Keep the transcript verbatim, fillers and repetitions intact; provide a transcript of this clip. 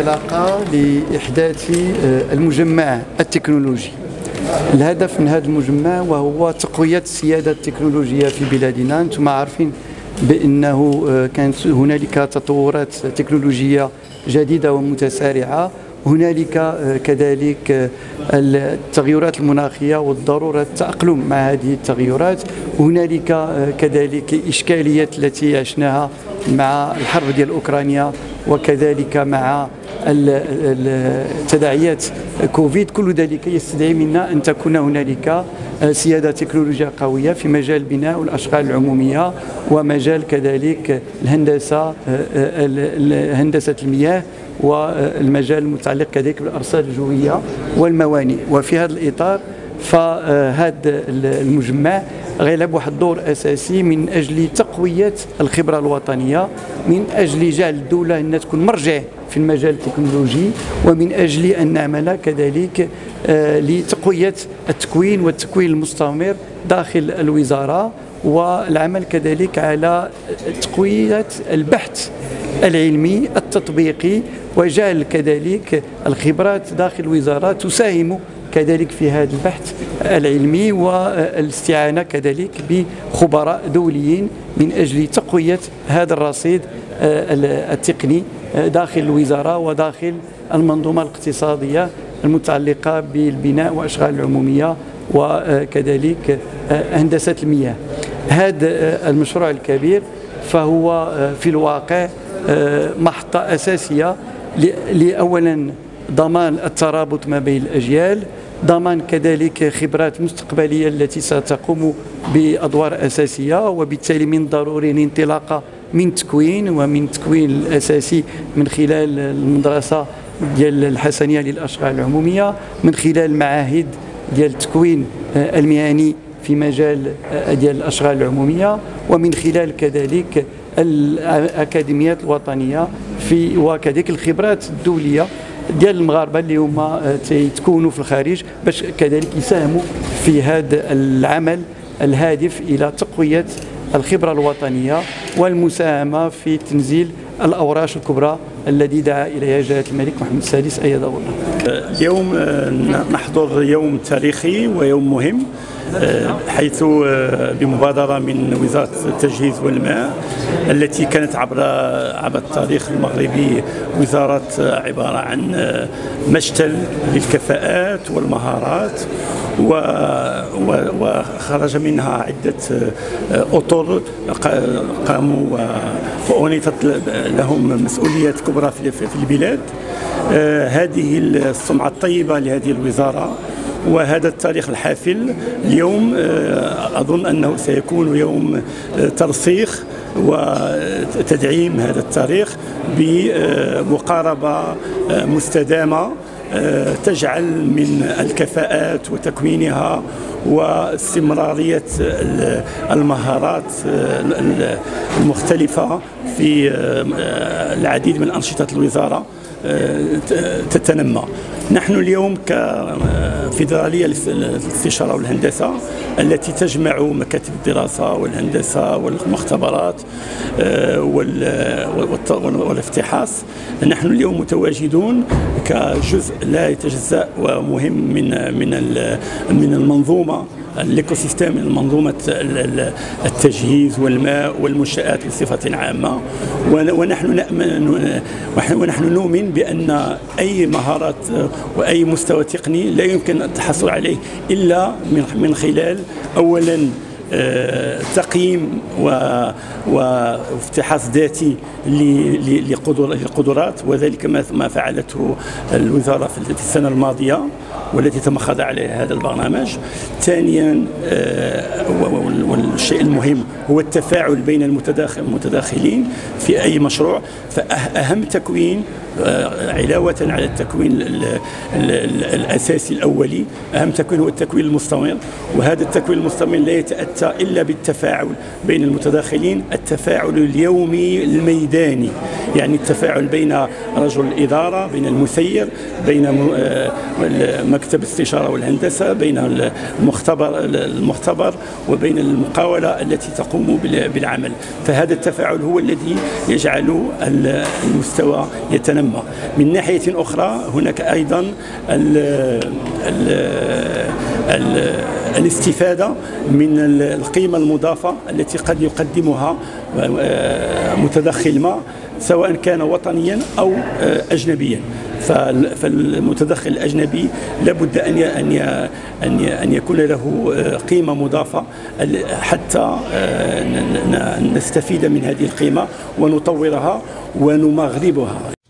انطلاقة لإحداث المجمع التكنولوجي. الهدف من هذا المجمع وهو تقوية السيادة التكنولوجية في بلادنا. أنتم عارفين بأنه كانت هنالك تطورات تكنولوجية جديدة ومتسارعة، هنالك كذلك التغيرات المناخية والضرورة التأقلم مع هذه التغيرات، هنالك كذلك إشكاليات التي عشناها مع الحرب ديال أوكرانيا وكذلك مع التداعيات كوفيد. كل ذلك يستدعي منا أن تكون هنالك سيادة تكنولوجية قوية في مجال البناء والأشغال العمومية ومجال كذلك الهندسة هندسة المياه والمجال المتعلق كذلك بالأرصاد الجوية والموانئ. وفي هذا الإطار فهذا المجمع غيلعب واحد الدور أساسي من أجل تقوية الخبرة الوطنية، من أجل جعل الدولة أنها تكون مرجع في المجال التكنولوجي، ومن أجل أن نعمل كذلك لتقوية التكوين والتكوين المستمر داخل الوزارة، والعمل كذلك على تقوية البحث العلمي التطبيقي، وجعل كذلك الخبرات داخل الوزارة تساهم كذلك في هذا البحث العلمي، والاستعانة كذلك بخبراء دوليين من أجل تقوية هذا الرصيد التقني داخل الوزارة وداخل المنظومة الاقتصادية المتعلقة بالبناء وأشغال العمومية وكذلك هندسة المياه. هذا المشروع الكبير فهو في الواقع محطة أساسية لأولا ضمان الترابط ما بين الأجيال، ضمان كذلك خبرات مستقبلية التي ستقوم بأدوار أساسية، وبالتالي من ضروري الانطلاقة من تكوين ومن تكوين الأساسي من خلال المدرسة ديال الحسنية للأشغال العمومية، من خلال معاهد ديال التكوين المهني في مجال ديال الأشغال العمومية، ومن خلال كذلك الأكاديميات الوطنية في وكذلك الخبرات الدولية ديال المغاربه اللي هما تيتكونوا في الخارج باش كذلك يساهموا في هذا العمل الهادف الى تقويه الخبره الوطنيه والمساهمه في تنزيل الاوراش الكبرى الذي دعا اليها جلاله الملك محمد السادس ايده الله. اليوم نحضر يوم تاريخي ويوم مهم، حيث بمبادرة من وزارة التجهيز والماء التي كانت عبر عبر التاريخ المغربي وزارة عبارة عن مشتل للكفاءات والمهارات، وخرج منها عدة أطر قاموا وأنيطت لهم مسؤوليات كبرى في البلاد. هذه السمعة الطيبة لهذه الوزارة وهذا التاريخ الحافل اليوم أظن أنه سيكون يوم ترسيخ وتدعيم هذا التاريخ بمقاربة مستدامة تجعل من الكفاءات وتكوينها واستمرارية المهارات المختلفة في العديد من أنشطة الوزارة تتنمى. نحن اليوم كفيدرالية للاستشارة والهندسة التي تجمع مكاتب الدراسة والهندسة والمختبرات والافتحاص، نحن اليوم متواجدون كجزء لا يتجزأ ومهم من من من المنظومة الايكو سيستم، منظومه التجهيز والماء والمنشآت بصفه عامه. ونحن نؤمن ونحن نؤمن بان اي مهارات واي مستوى تقني لا يمكن التحصل عليه الا من خلال اولا تقييم وافتحاص ذاتي للقدرات، وذلك ما فعلته الوزارة في السنة الماضية والتي تم خضع عليها هذا البرنامج. ثانيا والشيء المهم هو التفاعل بين المتداخلين في أي مشروع، فأهم تكوين علاوة على التكوين الأساسي الأولي، أهم تكوين هو التكوين المستمر، وهذا التكوين المستمر لا يتأتى إلا بالتفاعل بين المتداخلين، التفاعل اليومي الميداني، يعني التفاعل بين رجل الإدارة، بين المسير، بين مكتب الاستشارة والهندسة، بين المختبر المختبر وبين المقاول المطاولة التي تقوم بالعمل. فهذا التفاعل هو الذي يجعل المستوى يتنمى. من ناحية أخرى هناك أيضا ال ال ال الاستفادة من القيمة المضافة التي قد يقدمها متدخل ما، سواء كان وطنيا أو أجنبيا. فالمتدخل الأجنبي لابد أن أن أن يكون له قيمة مضافة حتى نستفيد من هذه القيمة ونطورها ونمغربها.